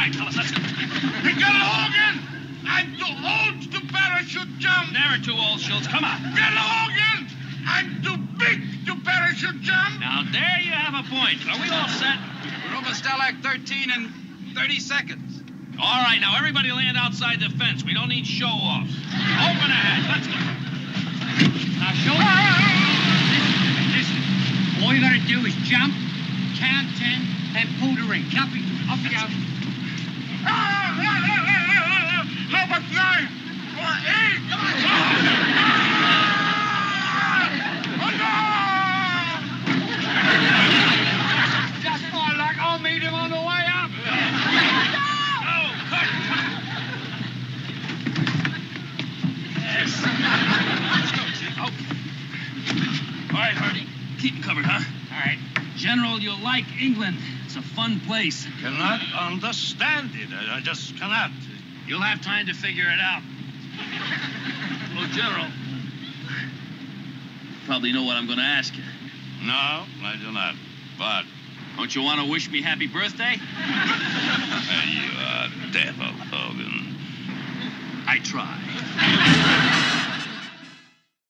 right, fellas, let's go. You got it, Hogan! I'm too old to parachute jump. Never too old, Schultz. Come on. Get it, Hogan! I'm too big to parachute jump. Now, there you have a point. Are we all set? We're over Stalag 13 in 30 seconds. All right, now, everybody land outside the fence. We don't need show-offs. Open ahead. Let's go. Now, Schultz, listen. All you got to do is jump, count 10, and pull the ring. Copy. Off you go. How about 9 or 8? Just my luck, I'll meet him on the way up. Oh, cut. Yes. Let's go, Chief. Okay. All right, Hardy. Keep me covered, huh? All right. General, you'll like England. It's a fun place. Cannot understand it. I just cannot. You'll have time to figure it out. Oh, General. Probably know what I'm going to ask you. No, I do not. But Don't you want to wish me happy birthday? you